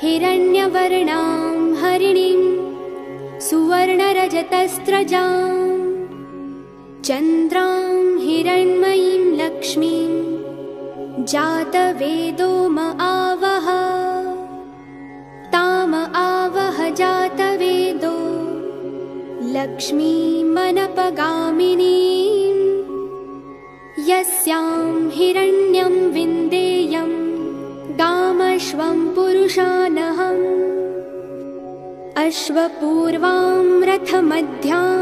हिरण्यवर्णां हरिणीं सुवर्णरजतस्रजां चन्द्रां हिरण्मयीं लक्ष्मीं जातवेदोम आवह ताम आवह जातवेदो लक्ष्मीमनपगामिनीं यस्यां हिरण्यं विन्देयं गामश्वं पुरुषानहम् अश्वपूर्वां रथमध्यां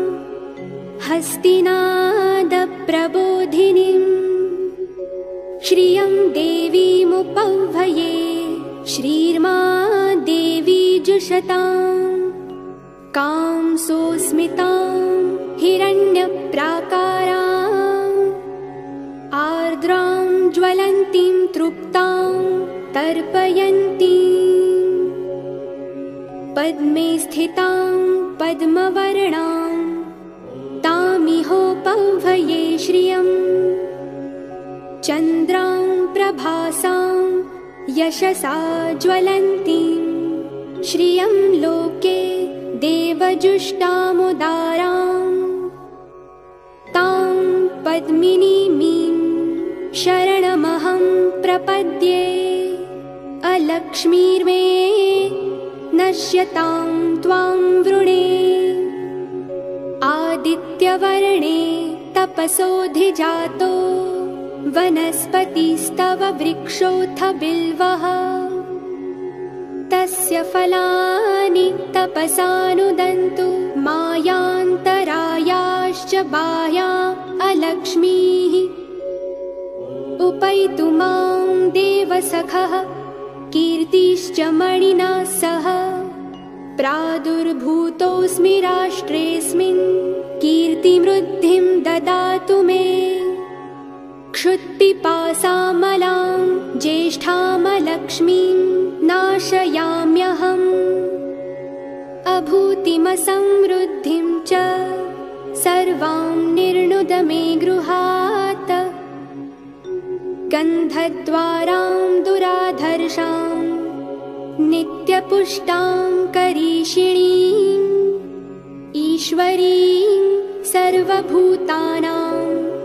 हस्तिनादप्रबोधिनीं श्रियं देवीमुपह्वये श्रीर्मा देवी जुषतां कां सोऽस्मितां हिरण्यप्राकारां आर्द्रां ज्वलन्तीं तृप्तां तर्पयन्तीं पद्मे स्थितां पद्मवर्णां तामिहोपह्वये श्रियं चन्द्रां प्रभासां यशसा ज्वलन्तीं श्रियं लोके देवजुष्टामुदारां तां पद्मिनीमीं शरणमहं प्रपद्ये अलक्ष्मीर्मे नश्यतां त्वां वृणे आदित्यवर्णे तपसोऽधिजातो वनस्पतिस्तव वृक्षोऽथ बिल्वः तस्य फलानि तपसानुदन्तु मायान्तरायाश्च बाह्या अलक्ष्मीः उपैतु मां देवसखः कीर्तिश्च मणिना सह प्रादुर्भूतोऽस्मि राष्ट्रेऽस्मिन् कीर्तिमृद्धिं ददातु मे क्षुत्पिपासामलां ज्येष्ठामलक्ष्मीं नाशयाम्यहम् अभूतिमसमृद्धिं च सर्वां निर्णुद मे गृहात् गन्धद्वारां दुराधर्षां नित्यपुष्टां करीषिणीं ईश्वरीं सर्वभूतानां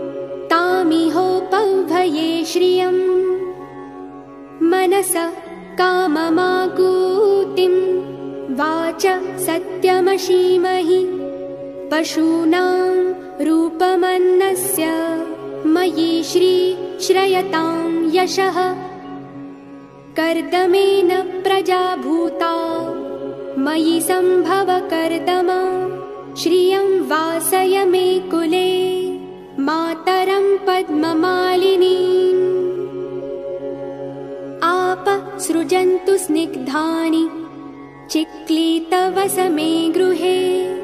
तामिहोपह्वये श्रियं मनसः काममाकूतिं वाच सत्यमशीमहि पशूनां रूपमन्नस्य मयि श्रीश्रयतां यशः कर्दमेन प्रजा भूता मयि सम्भव कर्दमा श्रियं वासय मे कुले मातरं पद्ममालिनीम् आप सृजन्तु स्निग्धानि चिक्लीतवस मे गृहे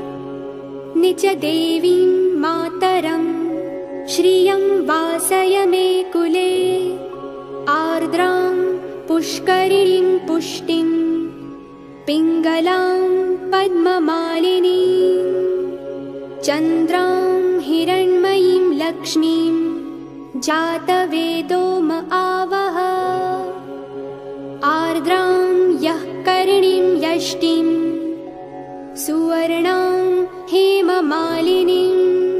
निजदेवीं मातरं श्रियं वासय मे कुले आर्द्रां पुष्करिणीं पुष्टिं पिङ्गलां पद्ममालिनीं चन्द्रां हिरण्मयीं लक्ष्मीं जातवेदोम आवह आर्द्रां यः करिणीं यष्टिं सुवर्णां हेममालिनीं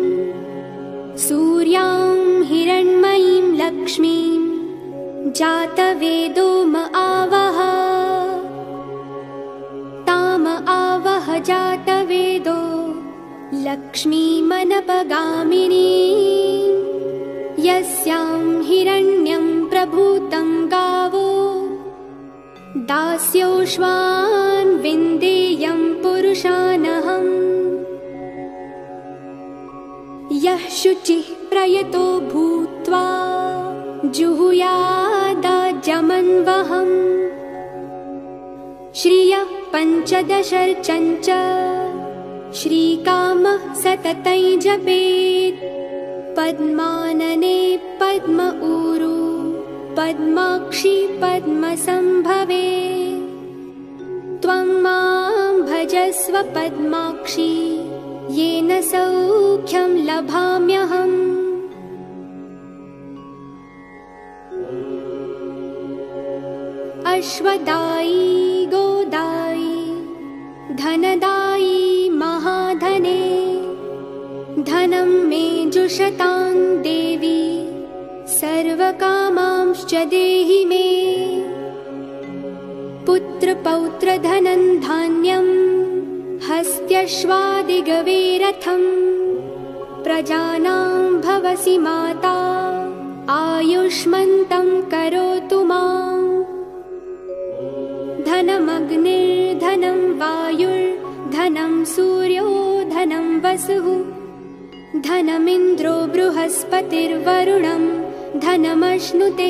सूर्यां हिरण्मयीं लक्ष्मीं जातवेदोम आवह ताम आवह जातवेदो लक्ष्मीमनपगामिनीं यस्यां हिरण्यं प्रभूतं गावो दास्योश्वान् विन्देयं पुरुषानहम् यः शुचिः प्रयतो भूत्वा जुहुयादाजमन्वहम् श्रियः पञ्चदशर्चञ्च श्रीकामः सततं जपेत् पद्मानने पद्म ऊरु पद्माक्षी पद्मसम्भवे त्वं मां भजस्व पद्माक्षी येन सौख्यं लभाम्यहम् अश्वदायी धनदायी महाधने धनं मे जुषतां देवी सर्वकामांश्च देहि मे पुत्रपौत्रधनं धान्यं हस्त्यश्वादिगवेरथं प्रजानां भवसि माता आयुष्मन्तं करोतु माम् धनमग्निर्धनं वायुर्धनं सूर्यो धनं वसुः धनमिन्द्रो बृहस्पतिर्वरुणं धनमश्नुते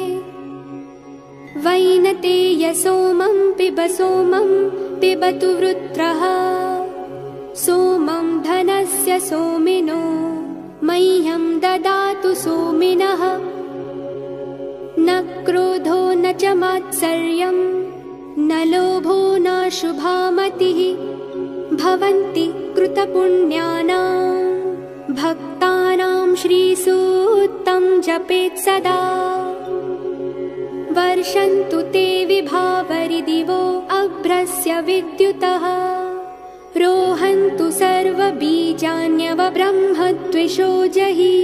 वैनतेय सोमं पिबतु वृत्रः सोमं धनस्य सोमिनो मह्यं ददातु सोमिनः न क्रोधो न च मात्सर्यं न लोभो न शुभा मतिः भवन्ति कृतपुण्यानां भक्तानां श्रीसूक्तं जपेत् सदा वर्षन्तु ते विभावरिदिवो अभ्रस्य विद्युतः रोहन्तु सर्वबीजान्यव ब्रह्मद्विषो जहि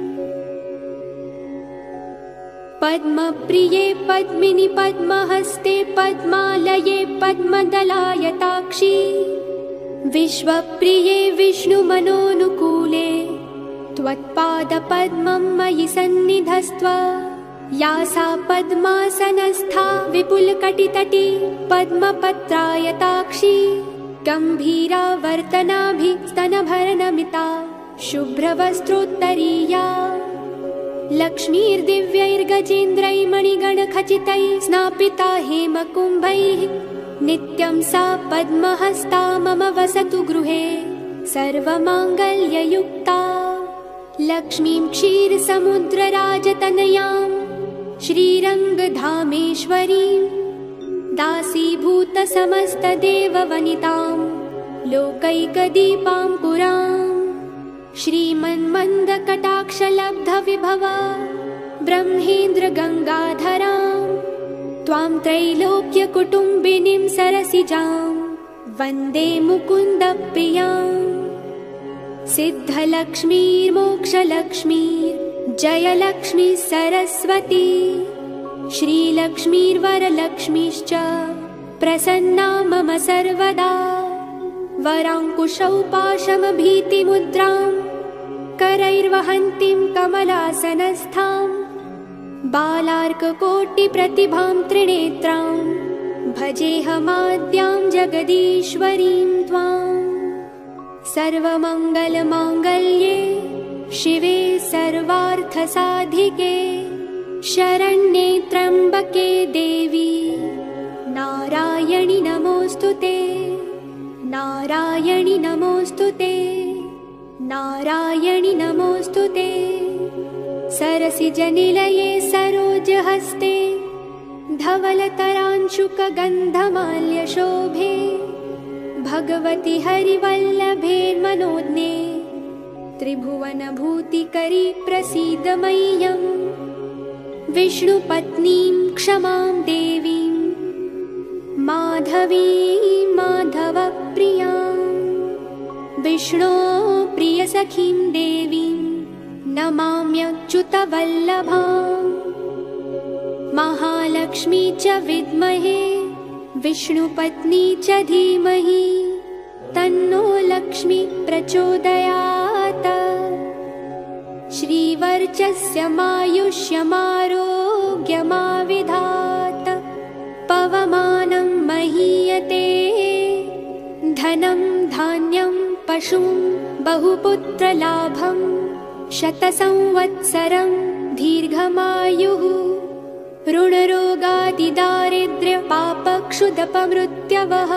पद्मप्रिये पद्मिनि पद्महस्ते पद्मालये पद्मदलायताक्षी विश्वप्रिये विष्णुमनोनुकूले त्वत्पादपद्मं मयि सन्निधस्त्व या सा पद्मासनस्था विपुलकटितटी पद्मपत्रायताक्षी गम्भीरावर्तनाभिस्तनभरनमिता शुभ्रवस्त्रोत्तरीया लक्ष्मीर्दिव्यैर्गजेन्द्रैर्मणिगणखचितैः स्नापिता हेमकुम्भैः नित्यं सा पद्महस्ता मम वसतु गृहे सर्वमाङ्गल्ययुक्ता लक्ष्मीं क्षीरसमुद्रराजतनयां श्रीरङ्गधामेश्वरीं दासीभूतसमस्तदेववनितां लोकैकदीपां पुरां श्रीमन्मन्दकटाक्षलब्धविभवा ब्रह्मेन्द्रगङ्गाधरां त्वां त्रैलोक्यकुटुम्बिनीं सरसिजां वन्दे मुकुन्दप्रियां सिद्धलक्ष्मीर्मोक्षलक्ष्मीर्जयलक्ष्मी सरस्वती श्रीलक्ष्मीर्वरलक्ष्मीश्च प्रसन्ना मम सर्वदा वराङ्कुशौपाशमभीतिमुद्रां करैर्वहन्तीं कमलासनस्थां बालार्ककोटिप्रतिभां त्रिनेत्रां भजेऽहमाद्यां जगदीश्वरीं त्वाम् सर्वमङ्गलमाङ्गल्ये शिवे सर्वार्थसाधिके शरण्ये त्र्यम्बके देवी नारायणि नमोऽस्तुते नारायणि नमोऽस्तुते नारायणि नमोऽस्तुते सरसिजनिलये सरोजहस्ते धवलतरांशुकगन्धमाल्यशोभे भगवति हरिवल्लभेर्मनोज्ञे त्रिभुवनभूतिकरी प्रसीद मह्यं विष्णुपत्नीं क्षमां देवीं माधवीं माधवप्रियां विष्णो प्रियसखीं देवीं नमाम्यच्युतवल्लभां महालक्ष्मी च विद्महे विष्णुपत्नी च धीमहि तन्नो लक्ष्मी प्रचोदयात् श्रीवर्चस्यमायुष्यमारोग्यमाविधात् पवमानं महीयते धनं धान्यं पशुं बहुपुत्रलाभं शतसंवत्सरं दीर्घमायुः ऋणरोगादिदारिद्र्यपापक्षुदपमृत्यवः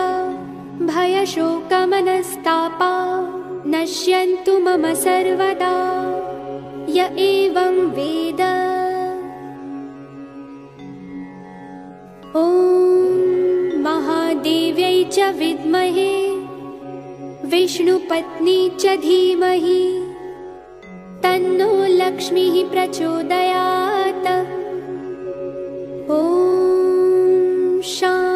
भयशोकमनस्तापा नश्यन्तु मम सर्वदा य एवं वेद ॐ महादेव्यै च विद्महे विष्णुपत्नी च धीमहि तन्नो लक्ष्मीः प्रचोदयात् ॐ शान्ति।